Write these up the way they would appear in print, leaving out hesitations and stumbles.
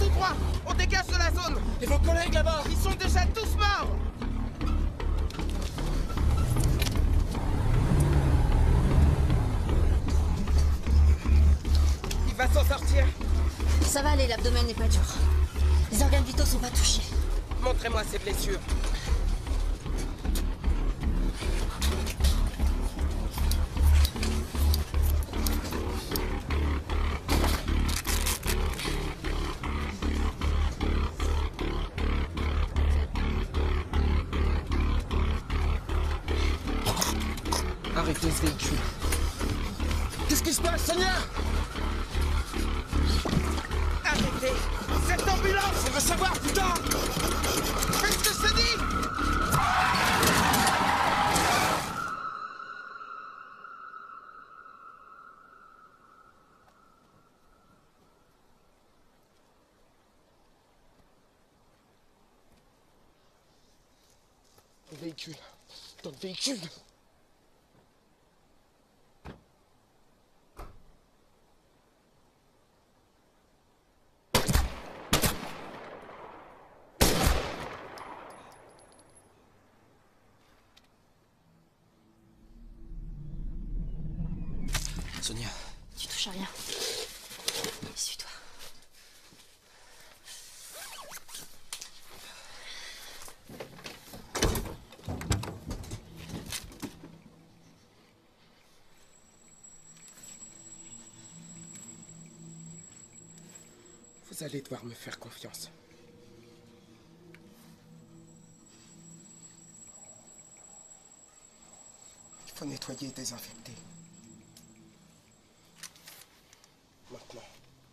tout droit. On dégage de la zone. Et vos collègues là-bas? Ils sont déjà tous morts. Il va s'en sortir. Ça va aller, l'abdomen n'est pas dur. Les organes vitaux sont pas touchés. Montrez-moi ses blessures. Arrêtez ce véhicule. Qu'est-ce qui se passe, Sonia? Arrêtez. Cette ambulance. On veut savoir, putain. Faites ce que je te dis. Le véhicule. Dans le véhicule. Sonia. Tu touches à rien. Suis-toi. Vous allez devoir me faire confiance. Il faut nettoyer et désinfecter. Maintenant.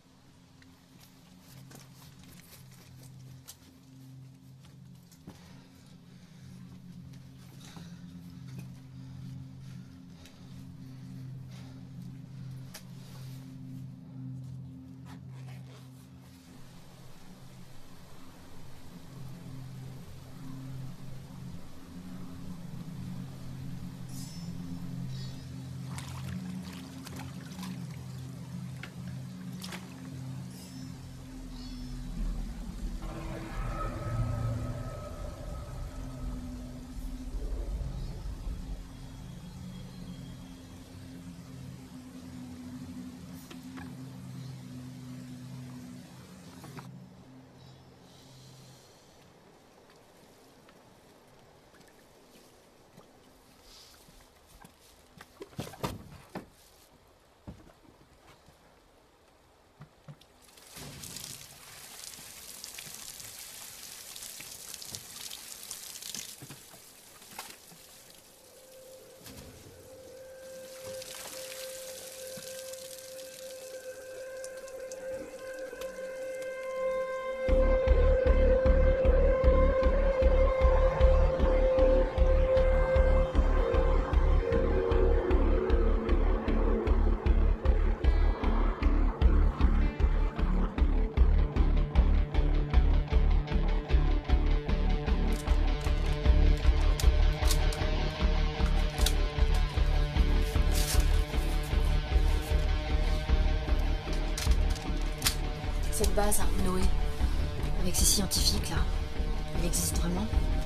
Cette base, Noé, avec ces scientifiques là, elle existe vraiment?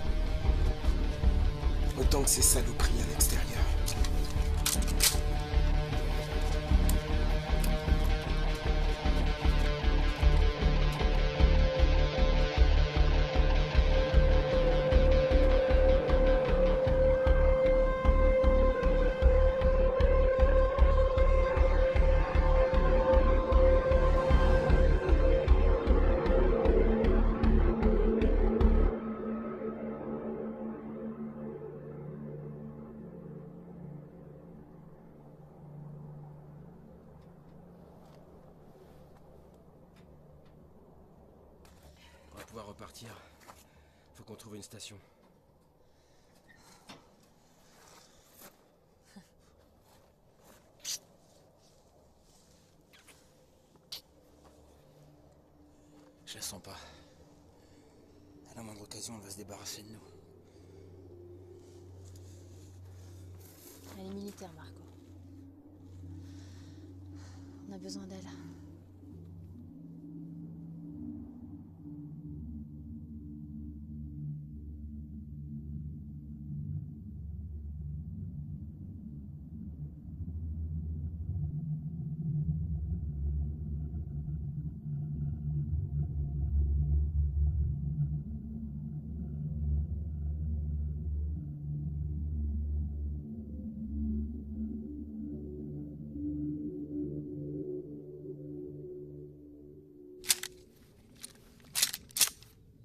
Autant que ces saloperies à l'extérieur. Pouvoir repartir. Faut qu'on trouve une station. Je la sens pas. À la moindre occasion, elle va se débarrasser de nous. Elle est militaire, Marco. On a besoin d'elle.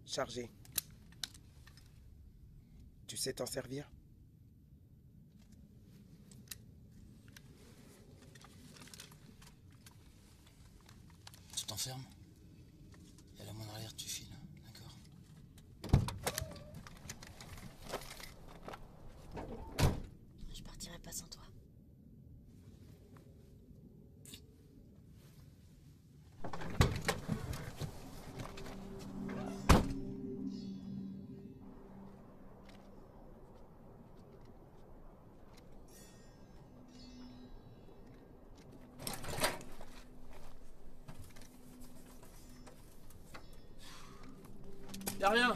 Chargé. Tu sais t'en servir? Tu t'enfermes et à la moindre alerte, tu files, d'accord? Je partirai pas sans toi. Y'a rien.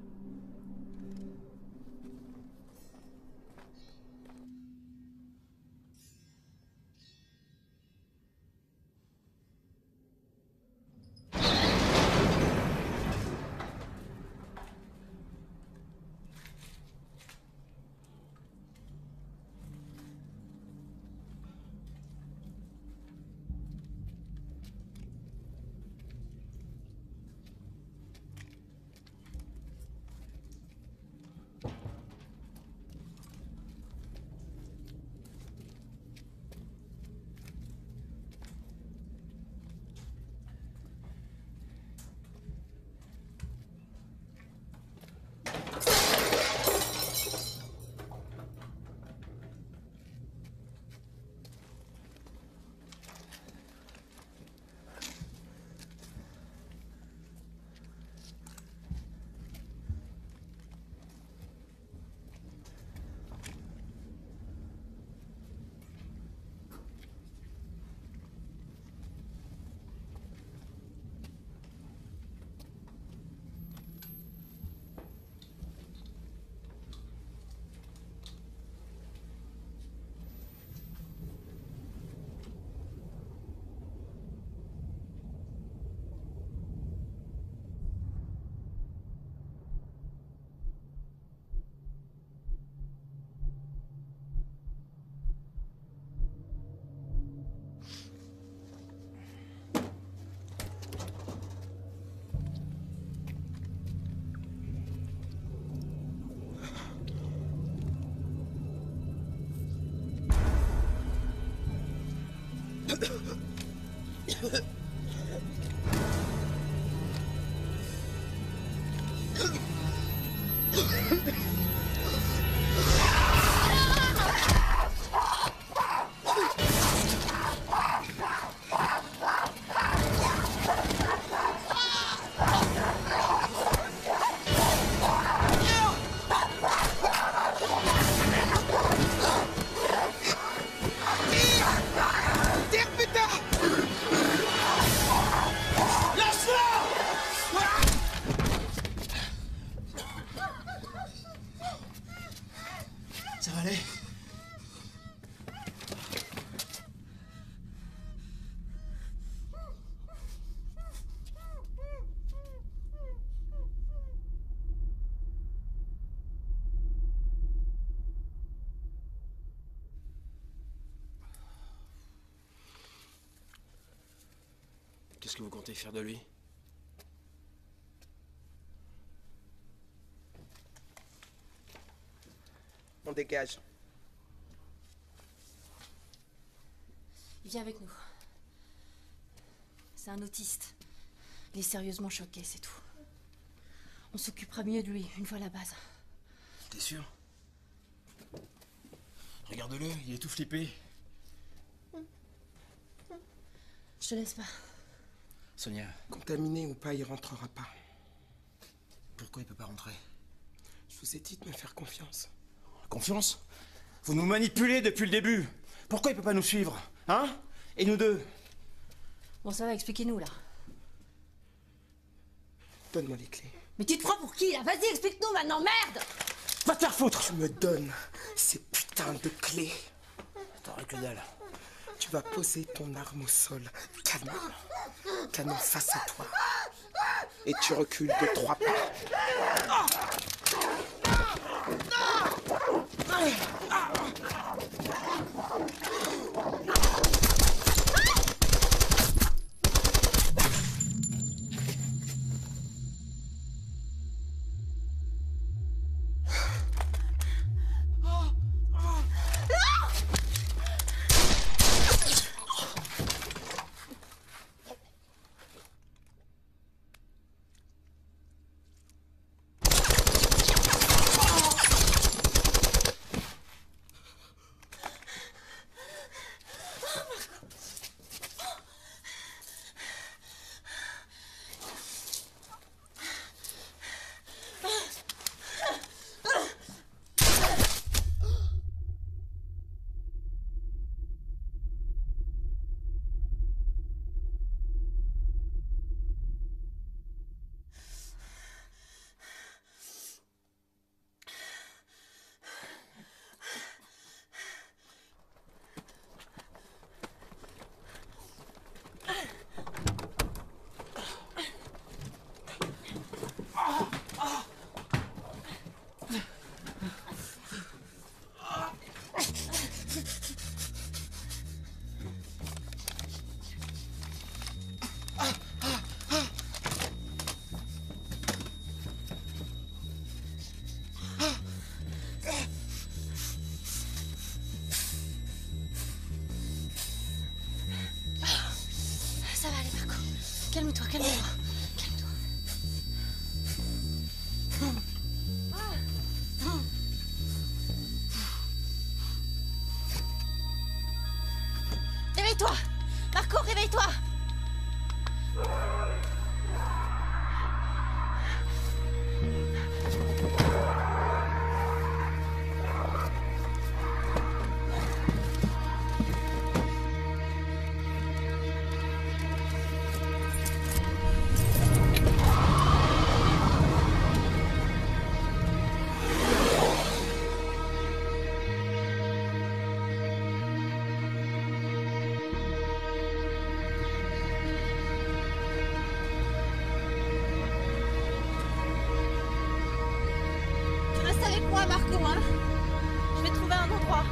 Ça va aller? Qu'est-ce que vous comptez faire de lui? On dégage. Il vient avec nous. C'est un autiste. Il est sérieusement choqué, c'est tout. On s'occupera mieux de lui une fois à la base. T'es sûr? Regarde-le, il est tout flippé. Je te laisse pas. Sonia, Contaminé ou pas, il rentrera pas. pourquoi il peut pas rentrer? Je vous ai dit de me faire confiance. Confiance? Vous nous manipulez depuis le début. Pourquoi il peut pas nous suivre? Hein? Et nous deux? Bon, ça va, expliquez-nous, là. Donne-moi les clés. Mais tu te prends pour qui, là? Vas-y, explique-nous maintenant, merde! Va te faire foutre! Tu me donnes ces putains de clés. T'aurais que dalle. Tu vas poser ton arme au sol. Canon. Canon face à toi. Et tu recules de 3 pas. Calme-toi, calme-toi. Calme-toi. Réveille-toi! Marco, réveille-toi! Marco, hein? Je vais trouver un endroit.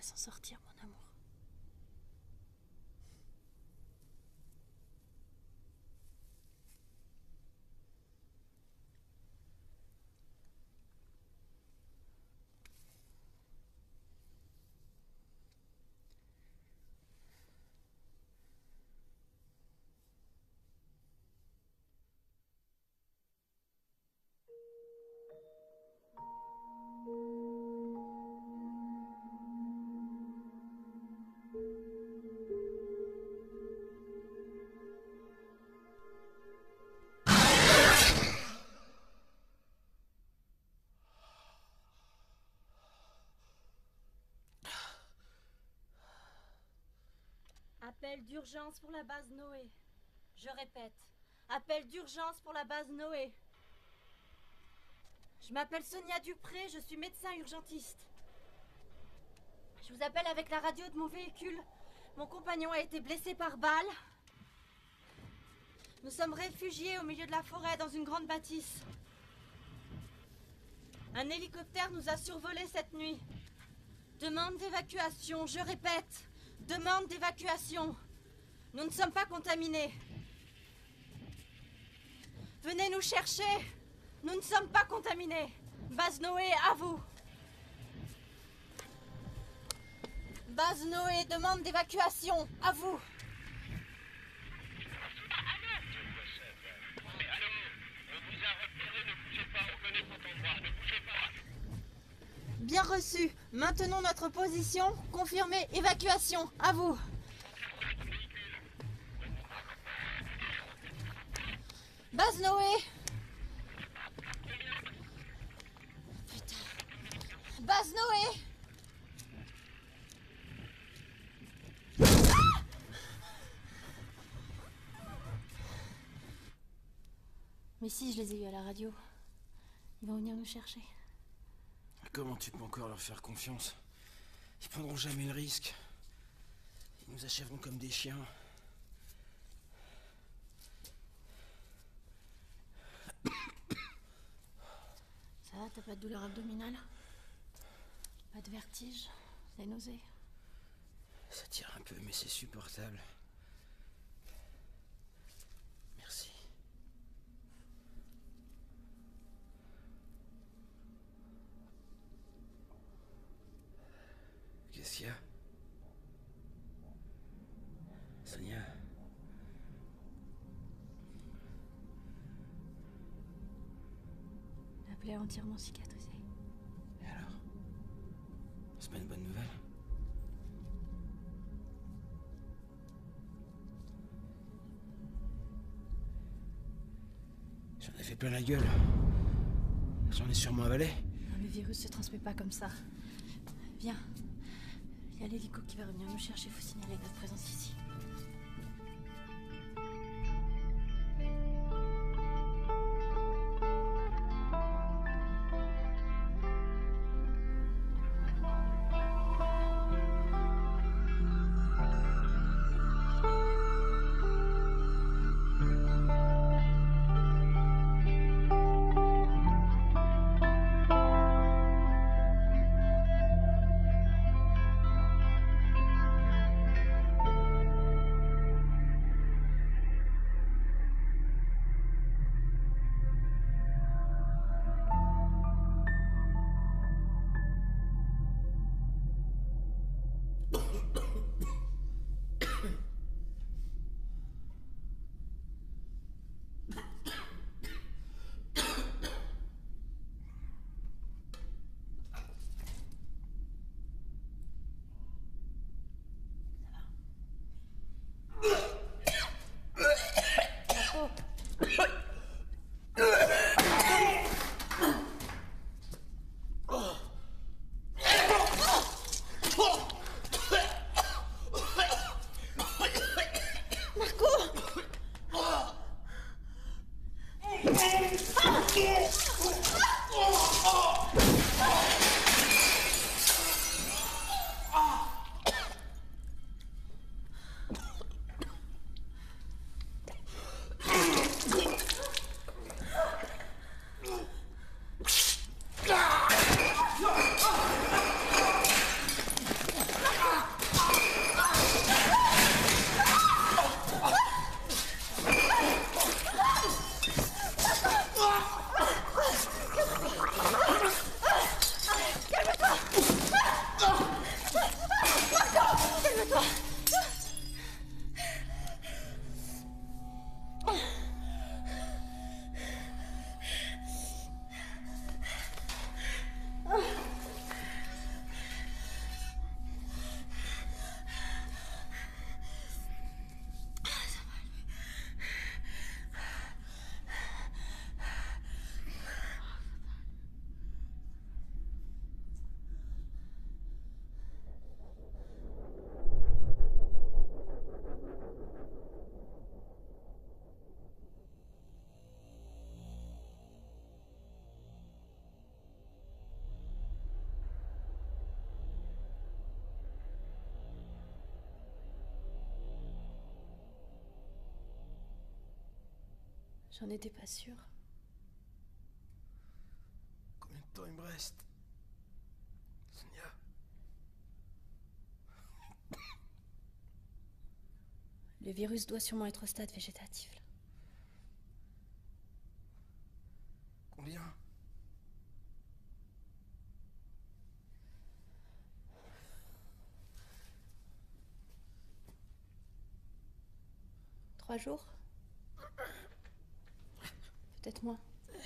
va s'en sortir, mon amour. Appel d'urgence pour la base Noé. Je répète, appel d'urgence pour la base Noé. Je m'appelle Sonia Dupré, je suis médecin urgentiste. Je vous appelle avec la radio de mon véhicule. Mon compagnon a été blessé par balle. Nous sommes réfugiés au milieu de la forêt dans une grande bâtisse. Un hélicoptère nous a survolés cette nuit. Demande d'évacuation, je répète. Demande d'évacuation. Nous ne sommes pas contaminés. Venez nous chercher. Nous ne sommes pas contaminés. Base Noé, à vous. Base Noé, demande d'évacuation. À vous. Bien reçu. Maintenons notre position. Confirmez. Évacuation. À vous. Base Noé. Putain. Base Noé. Ah! Mais si, je les ai eus à la radio. Ils vont venir nous chercher. Comment tu peux encore leur faire confiance? Ils prendront jamais le risque. Ils nous achèveront comme des chiens. Ça va, t'as pas de douleur abdominale? Pas de vertige? Des nausées? Ça tire un peu, mais c'est supportable. Merci. Qu'est-ce qu'il y a? Sonia? La plaie entièrement cicatrisée. Et alors? C'est pas une bonne nouvelle? J'en ai fait plein la gueule. J'en ai sûrement avalé. Non, le virus se transmet pas comme ça. Viens. Il y a l'hélico qui va revenir nous chercher. Faut signaler notre présence ici. J'en étais pas sûre. Combien de temps il me reste? Sonia? Le virus doit sûrement être au stade végétatif. Là. Combien? Trois jours? Peut-être moins.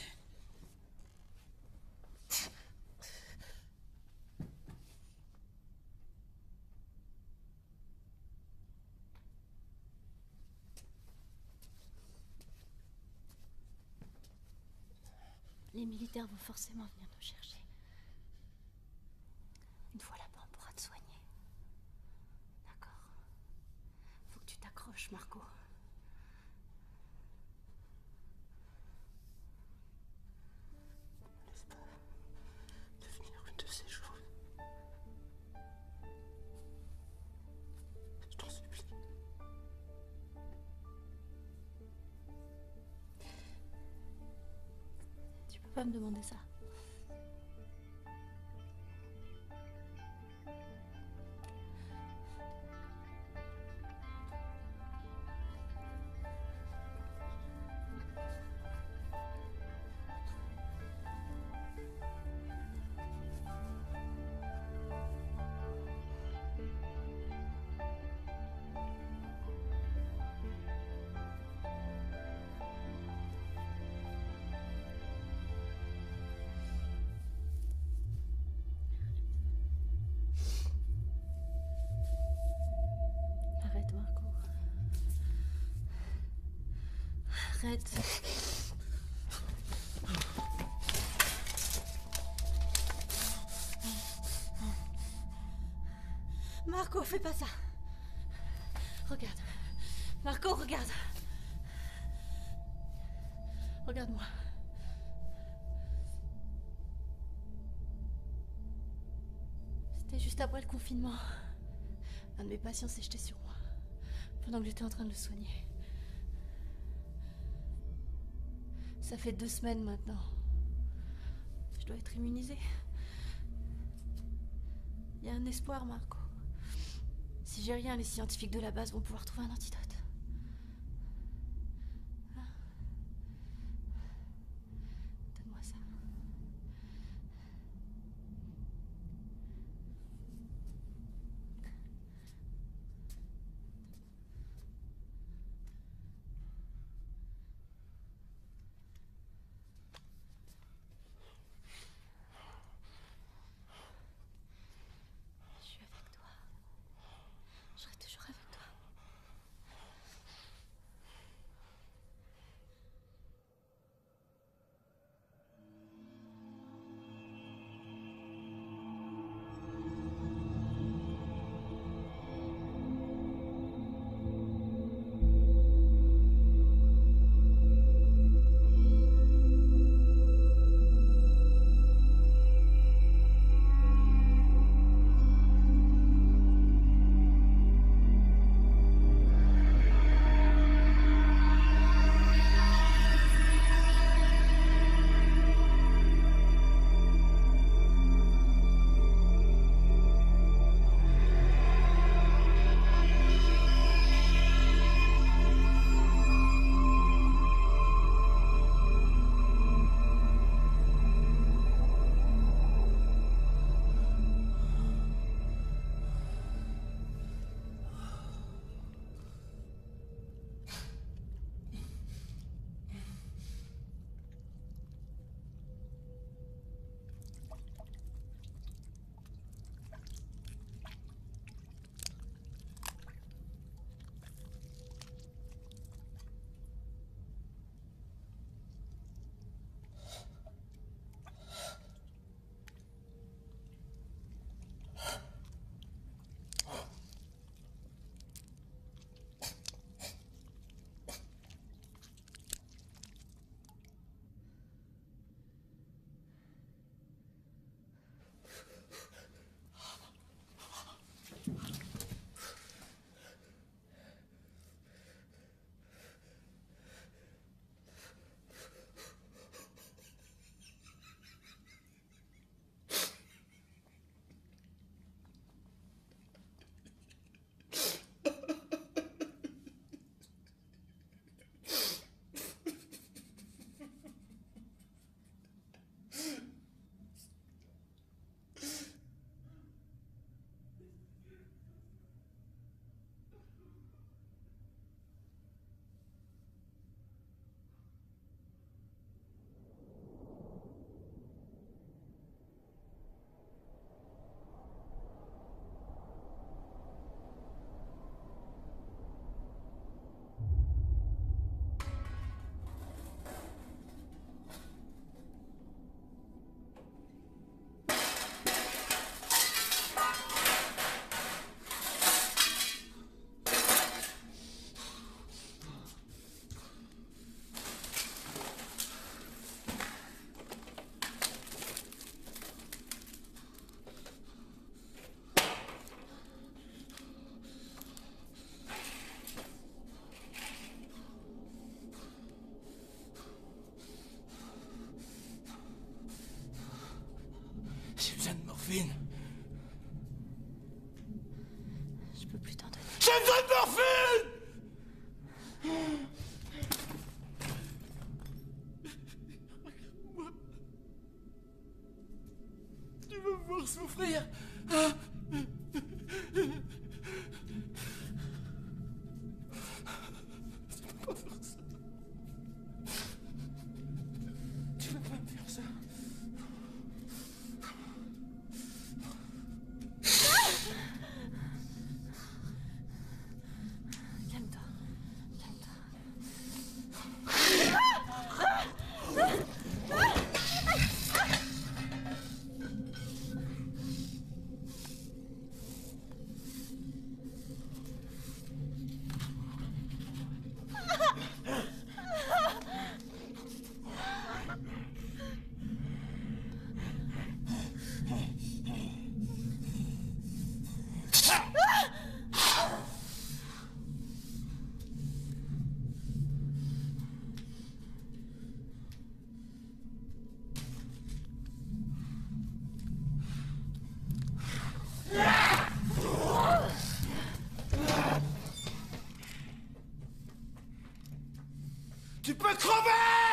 Les militaires vont forcément venir nous chercher. Une fois là-bas, on pourra te soigner. D'accord? Faut que tu t'accroches, Marco. Laisse pas devenir une de ces choses. Je t'en supplie. Tu peux pas me demander ça. Arrête, Marco. Arrête. Marco, fais pas ça. Regarde. Marco, regarde. Regarde-moi. C'était juste après le confinement. Un de mes patients s'est jeté sur moi, pendant que j'étais en train de le soigner. Ça fait 2 semaines maintenant. Je dois être immunisée. Il y a un espoir, Marco. Si j'ai rien, les scientifiques de la base vont pouvoir trouver un antidote. Hein? Donne-moi ça. Je suis avec toi. Je serai toujours avec toi. morphine. Je peux plus t'en donner. J'ai besoin de morphine! Regarde-moi. Tu veux me voir souffrir? Hein? Tu peux pas faire ça. Tu peux pas me faire ça. Calme-toi. Calme-toi. Tu peux crever!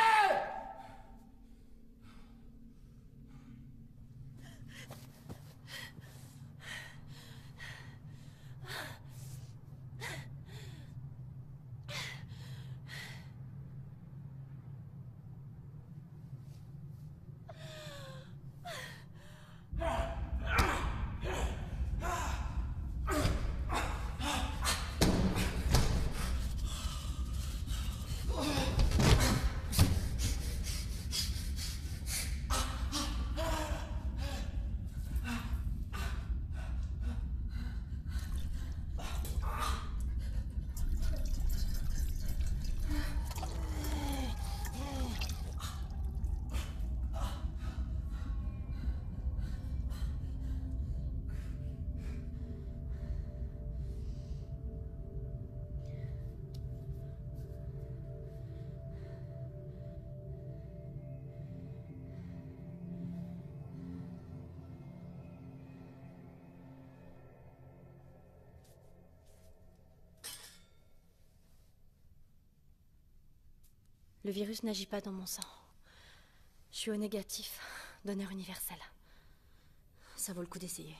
Le virus n'agit pas dans mon sang. Je suis au négatif, donneur universel. Ça vaut le coup d'essayer.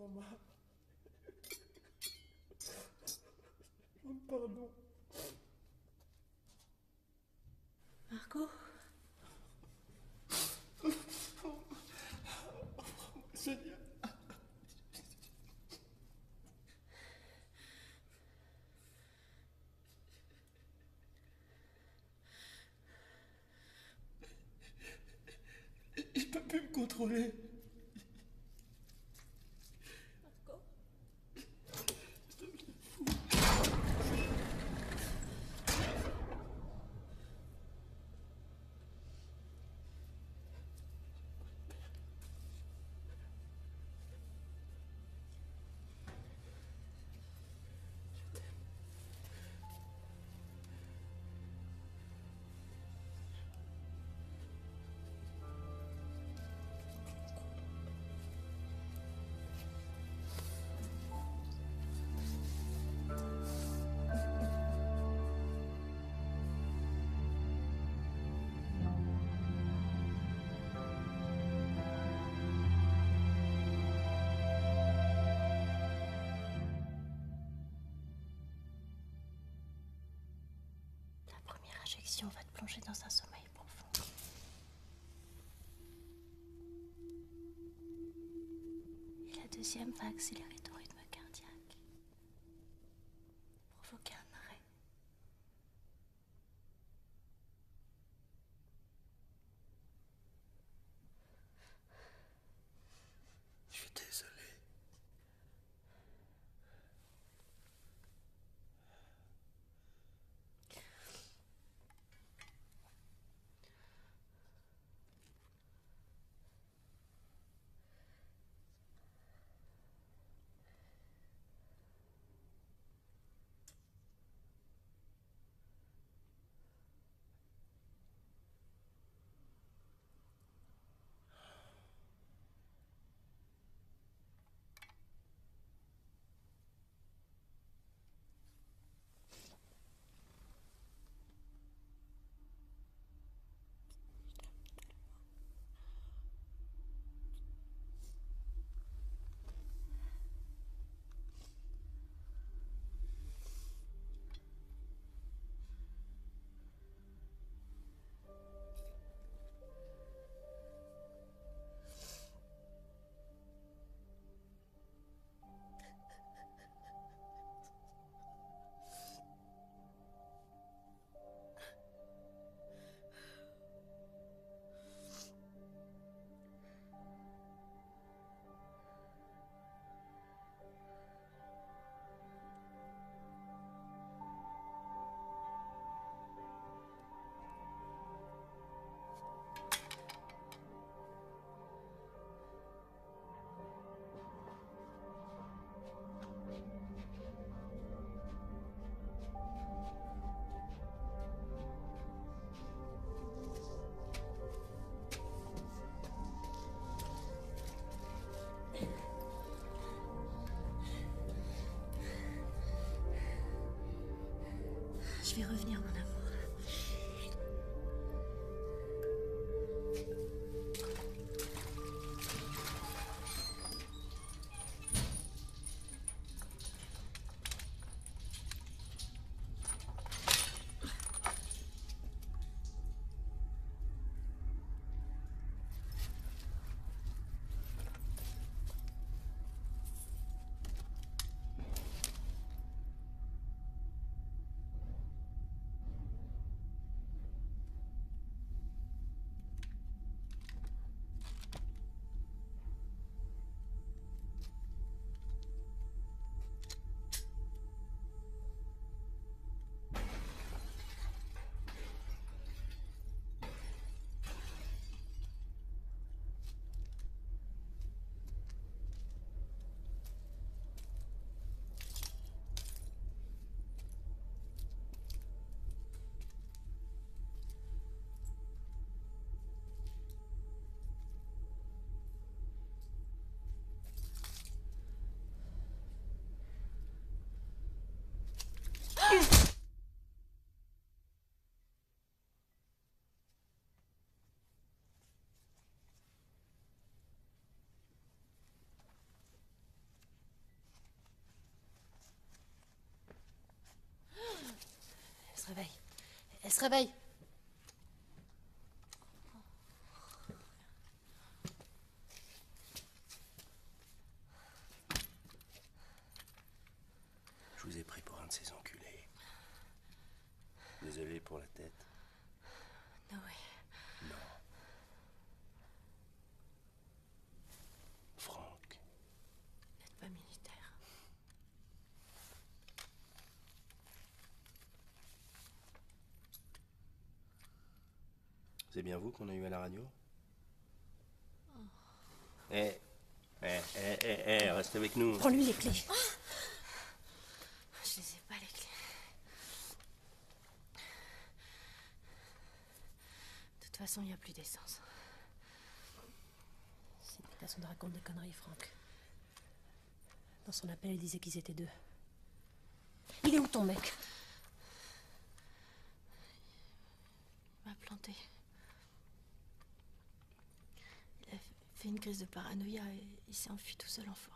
main. Pardon. Marco? Seigneur. Je peux plus me contrôler. Marco? Injection va te plonger dans un sommeil profond. Et la deuxième va accélérer ton rythme cardiaque. Provoquer un arrêt. Je suis désolé. Je vais revenir, mon amour. Elle se réveille. Je vous ai pris pour un de ces enculés. Désolé pour la tête. Non, Non. Franck. n'êtes pas militaire. C'est bien vous qu'on a eu à la radio? Reste avec nous. Prends-lui les clés. Oh, je les ai pas, les clés. De toute façon, il n'y a plus d'essence. C'est une façon de raconter des conneries, Franck. Dans son appel, il disait qu'ils étaient deux. Il est où ton mec? Il m'a planté. Il a fait une crise de paranoïa et il s'est enfui tout seul en forêt.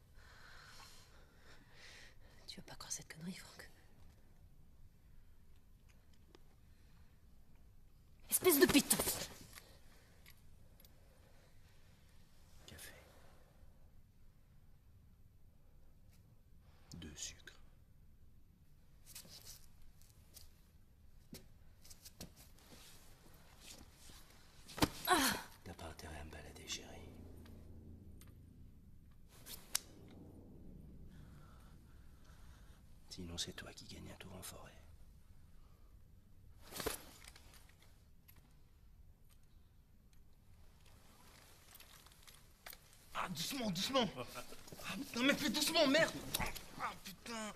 Tu vas pas croire cette connerie, Franck. Espèce de python! Café. 2 sucres. T'as pas intérêt à me balader, chérie. Sinon, c'est toi qui gagne un tour en forêt. Ah, doucement, doucement. Ah, putain, mais fais doucement, merde. Ah, putain.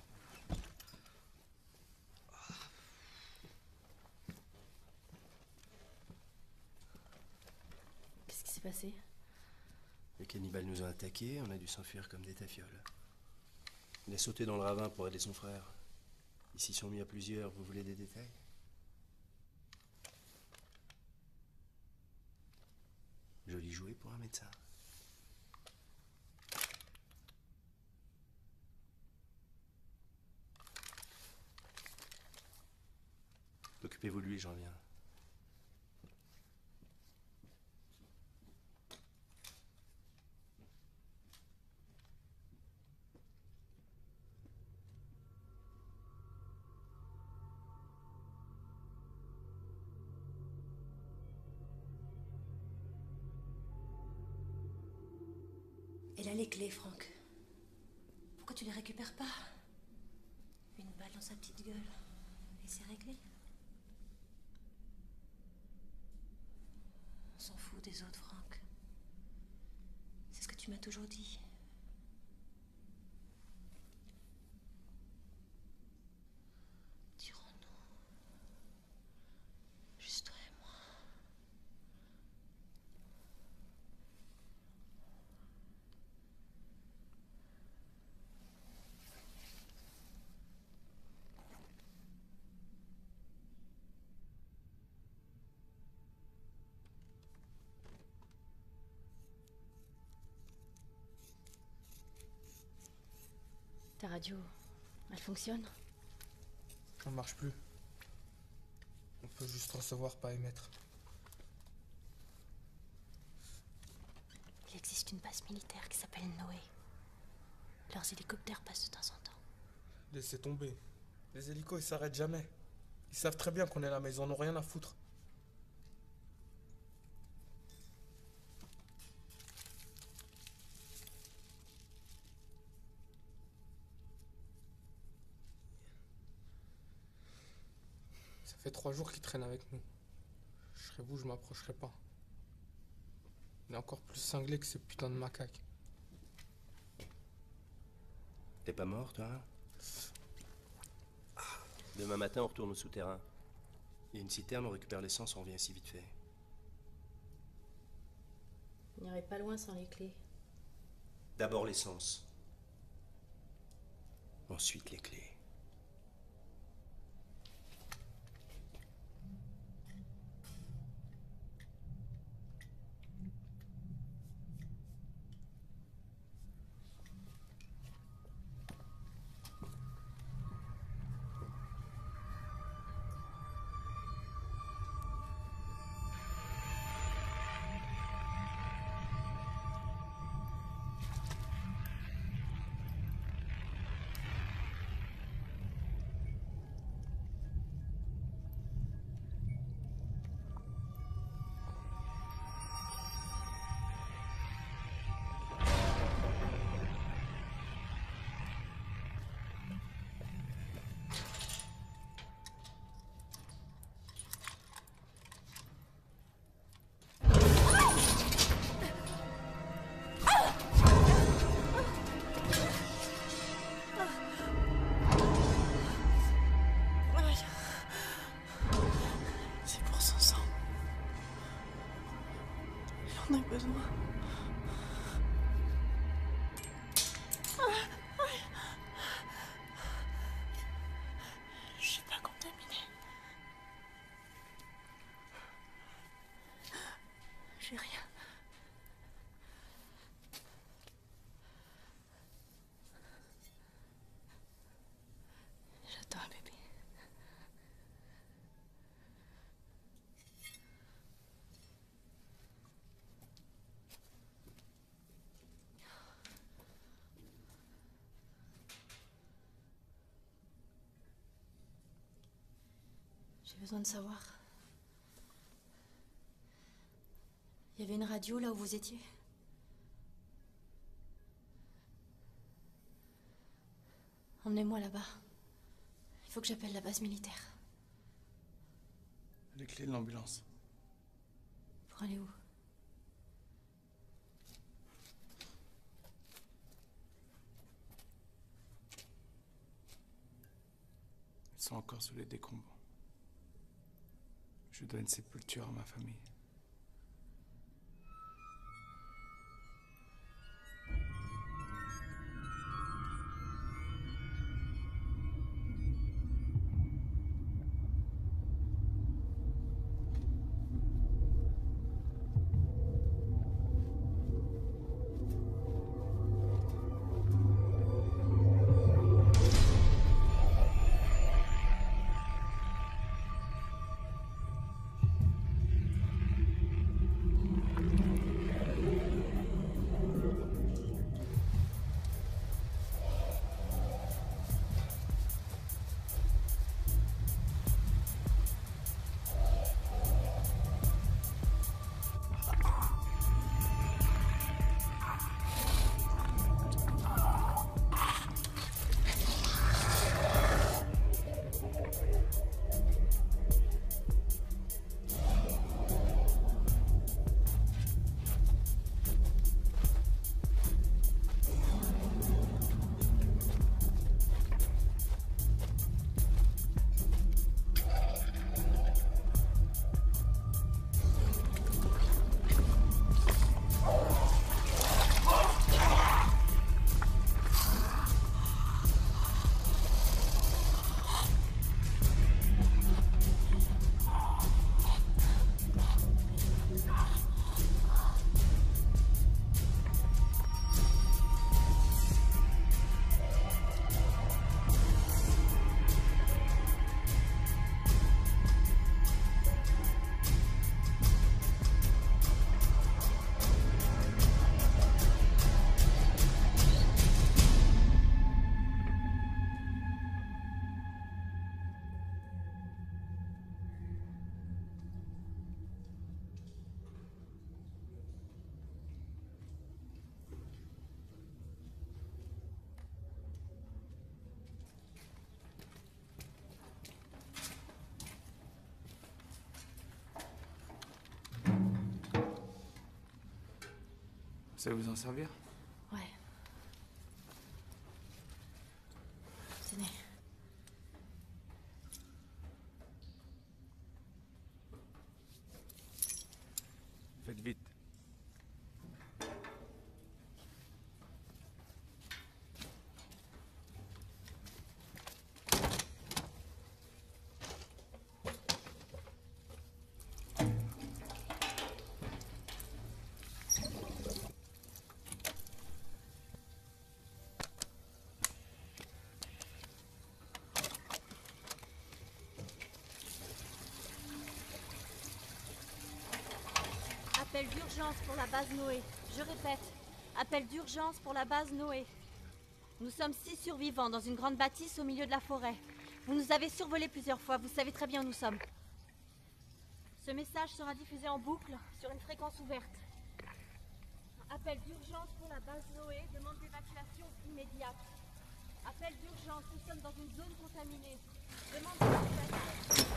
Qu'est-ce qui s'est passé? Les cannibales nous ont attaqués, on a dû s'enfuir comme des tafioles. Il a sauté dans le ravin pour aider son frère. Ils s'y sont mis à plusieurs, vous voulez des détails? Joli jouet pour un médecin. Occupez-vous de lui, j'en reviens. Elle a les clés, Franck. Pourquoi tu les récupères pas? Une balle dans sa petite gueule. Et c'est réglé. On s'en fout des autres, Franck. C'est ce que tu m'as toujours dit. Dirons-nous. Juste toi et moi. Ta radio, elle fonctionne? Ça marche plus. On peut juste recevoir, pas émettre. Il existe une base militaire qui s'appelle Noé. Leurs hélicoptères passent de temps en temps. Laissez tomber. Les hélicos, ils s'arrêtent jamais. Ils savent très bien qu'on est là, mais ils en ont rien à foutre. Ça fait 3 jours qu'ils traînent avec nous. Je serais vous, je m'approcherai pas. Il est encore plus cinglé que ces putains de macaques. T'es pas mort, toi? Demain matin, on retourne au souterrain. Il y a une citerne, on récupère l'essence, on revient si vite fait. On n'irait pas loin sans les clés. D'abord l'essence. Ensuite les clés. besoin. Je suis pas contaminée. J'ai rien. J'attends un bébé. J'ai besoin de savoir. Il y avait une radio là où vous étiez? Emmenez-moi là-bas. Il faut que j'appelle la base militaire. Les clés de l'ambulance. Pour aller où? Ils sont encore sous les décombres. Je dois une sépulture à ma famille. Vous savez vous en servir? Ouais. Tenez. Faites vite. Appel d'urgence pour la base Noé. Je répète, appel d'urgence pour la base Noé. Nous sommes 6 survivants dans une grande bâtisse au milieu de la forêt. Vous nous avez survolés plusieurs fois, vous savez très bien où nous sommes. Ce message sera diffusé en boucle sur une fréquence ouverte. Appel d'urgence pour la base Noé, demande d'évacuation immédiate. Appel d'urgence, nous sommes dans une zone contaminée. Demande d'évacuation.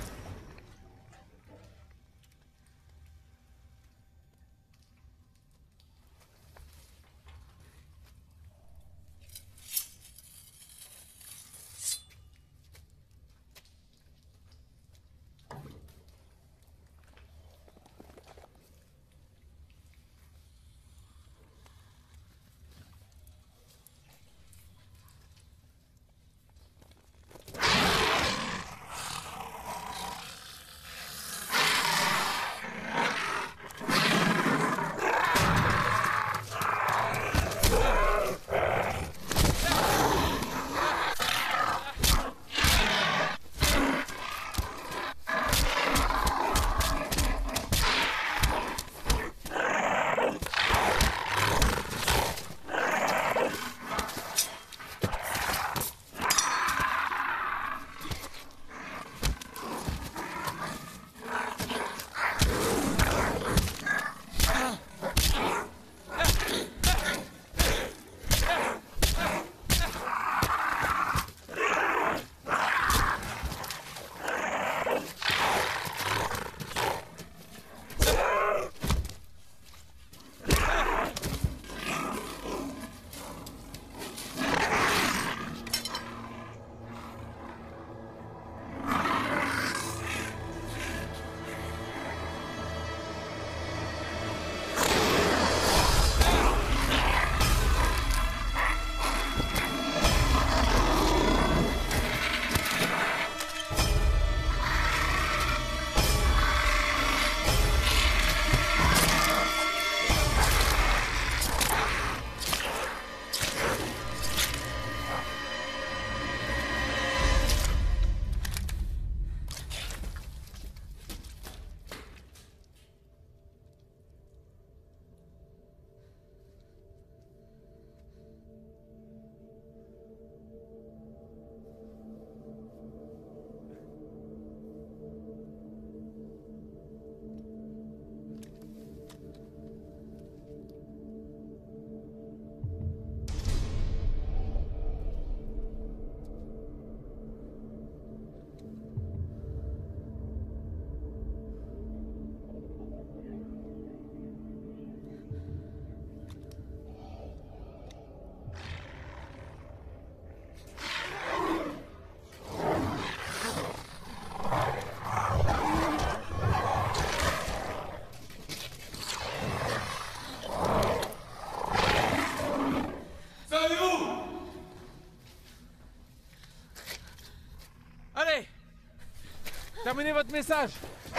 Terminez votre message.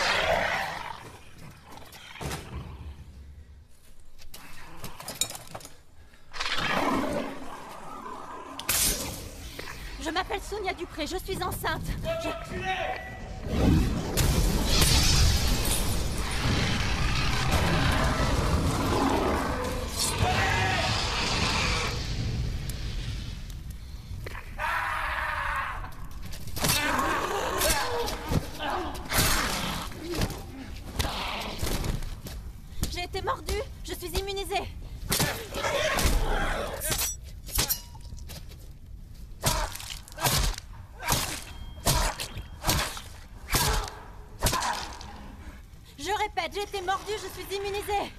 Je m'appelle Sonia Dupré, je suis enceinte. J'ai été mordue, je suis immunisée. Je répète, j'ai été mordue, je suis immunisée.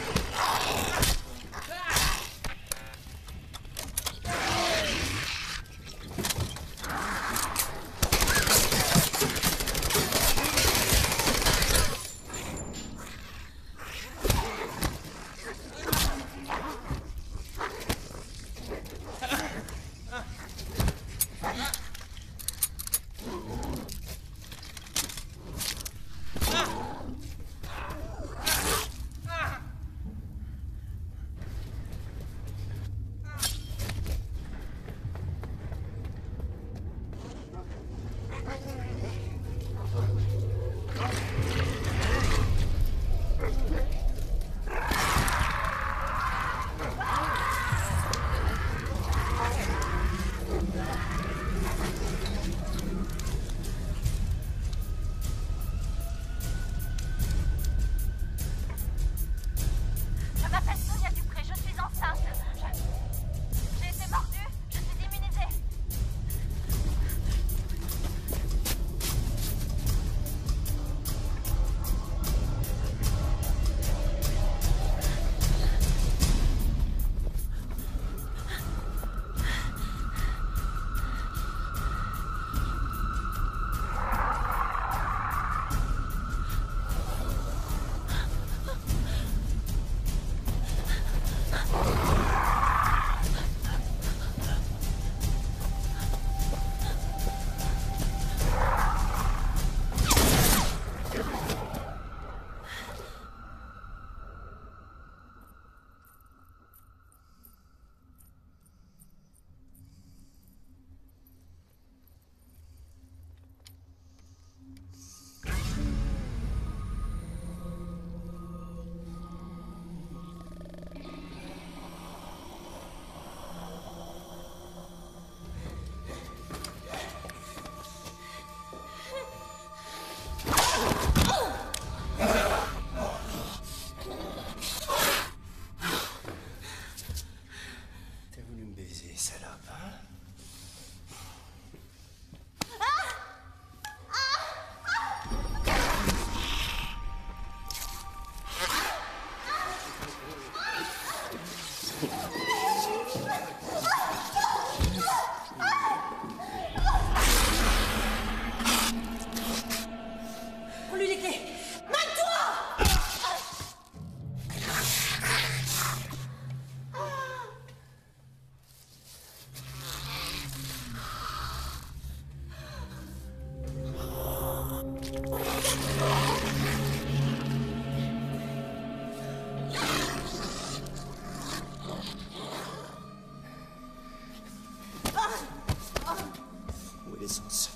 l'essence?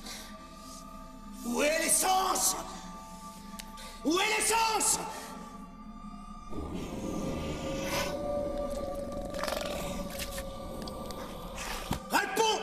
Où est l'essence? Où est l'essence? Réponds!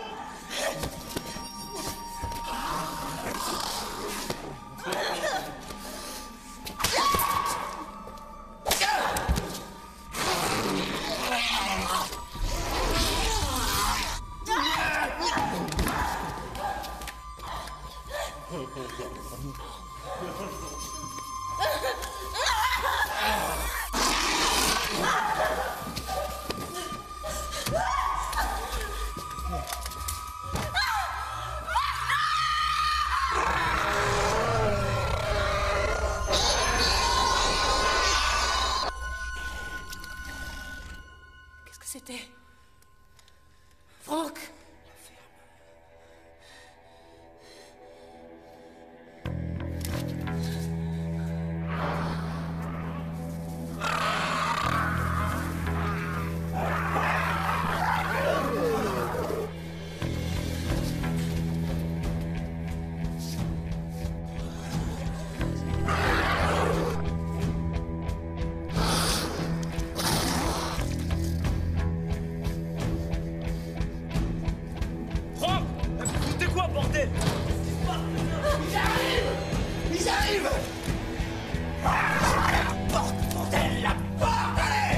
Qu'est-ce que c'était? Franck! bordel! Ils arrivent! Ils arrivent! La porte, bordel! La porte! Allez!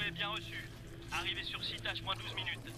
Noé, bien reçu. Arrivé sur site H-12 minutes.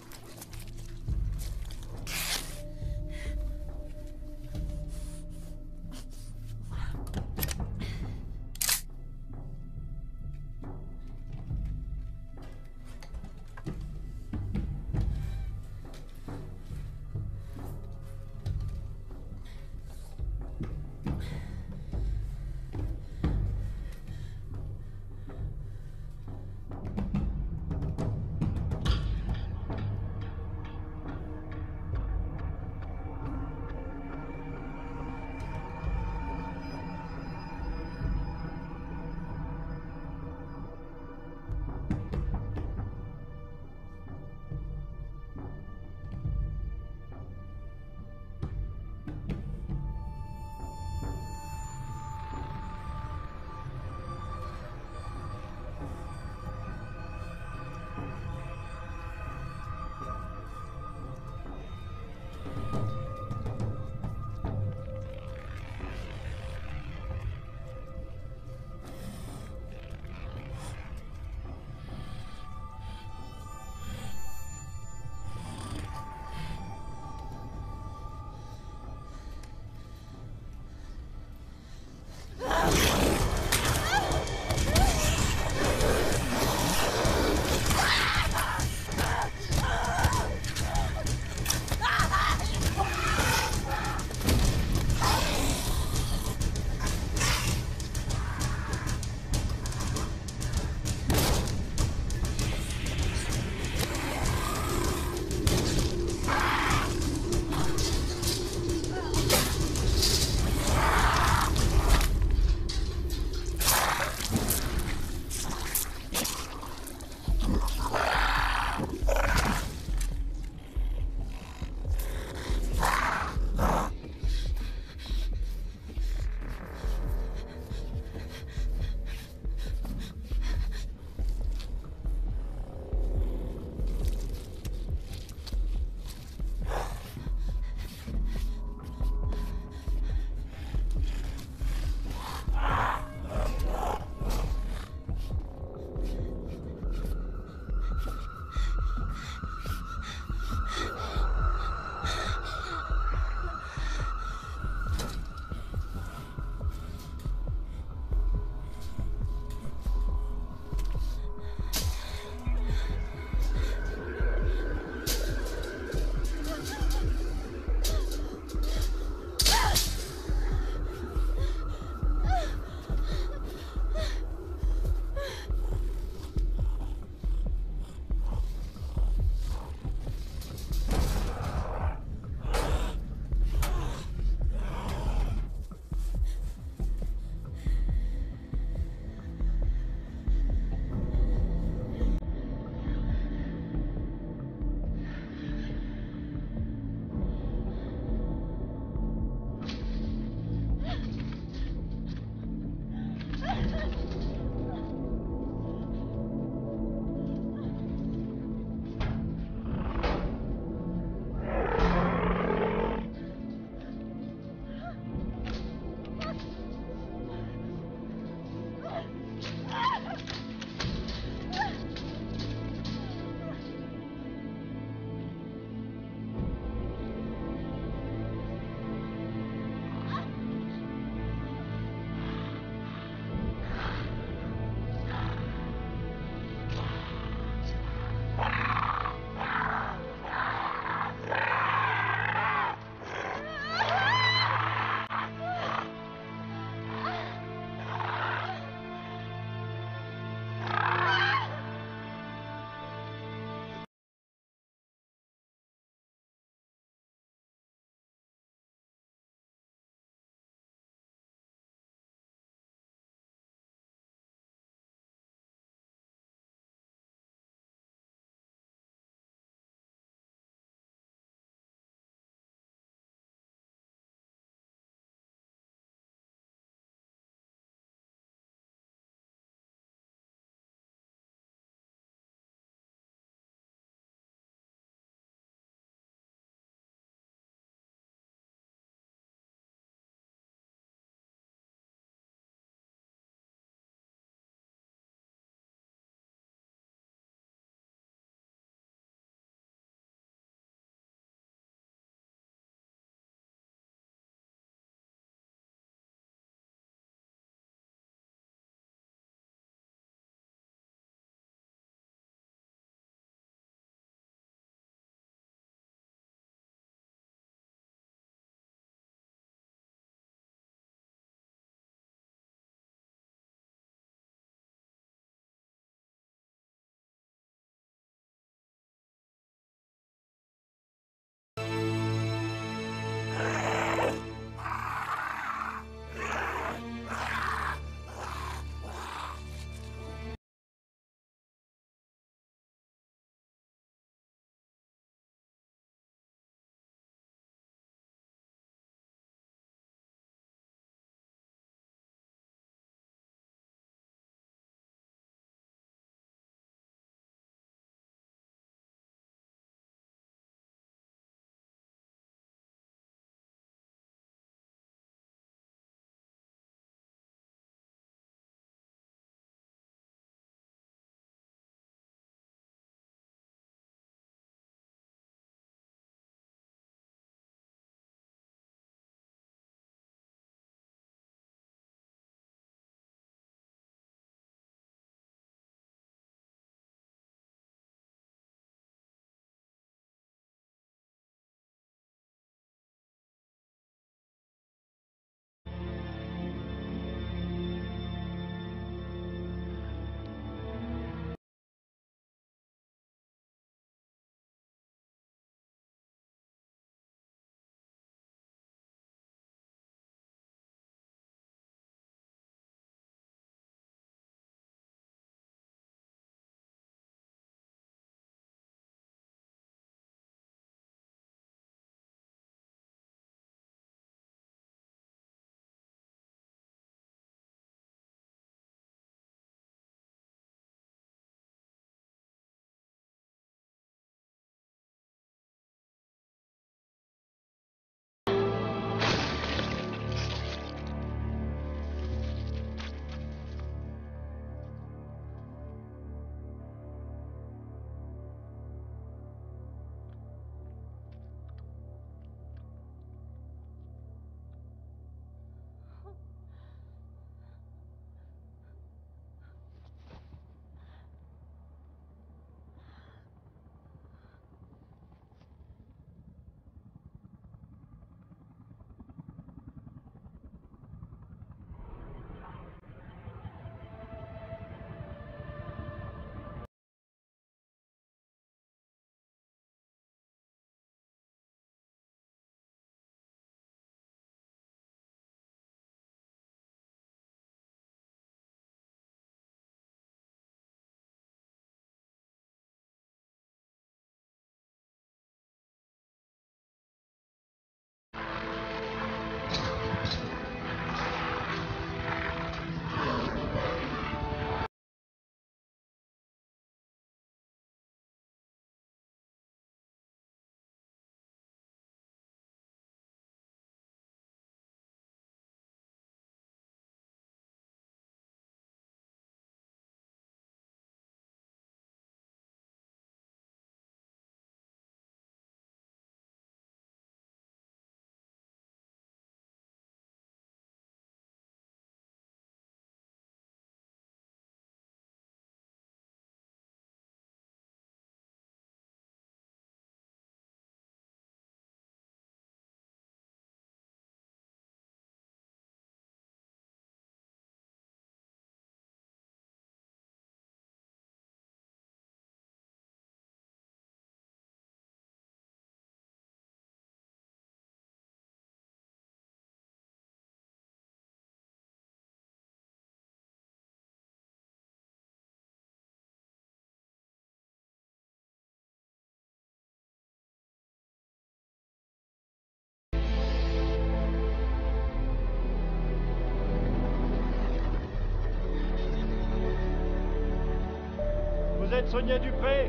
êtes Sonia Dupré?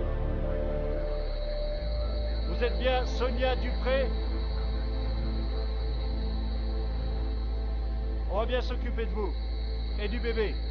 Vous êtes bien Sonia Dupré? On va bien s'occuper de vous. Et du bébé.